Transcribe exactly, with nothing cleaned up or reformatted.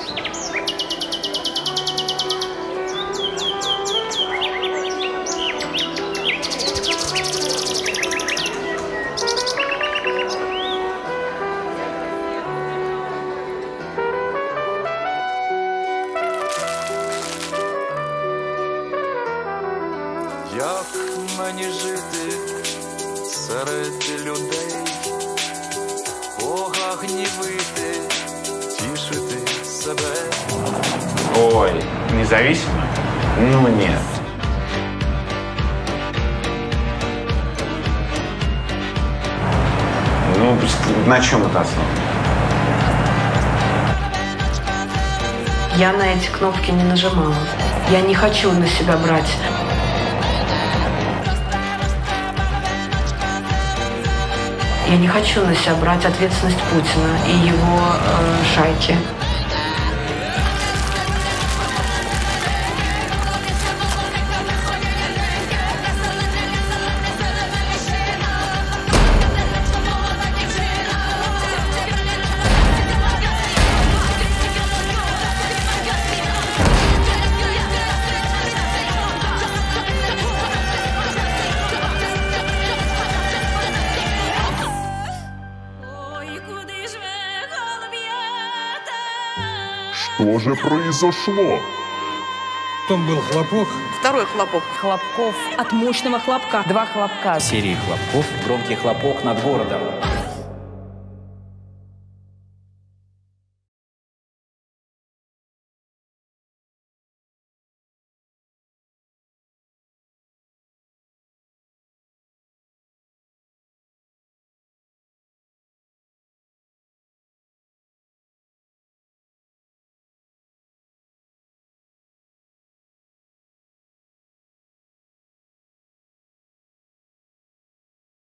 Як мені жити серед людей, Бога гнівити, тішити себе? Ой, независимо? Ну нет. Ну, на чем это основано? Я на эти кнопки не нажимала. Я не хочу на себя брать. Я не хочу на себя брать ответственность Путина и его э, шайки. Что же произошло? Потом был хлопок. Второй хлопок. Хлопков от мощного хлопка. Два хлопка. Серии хлопков, громкий хлопок над городом.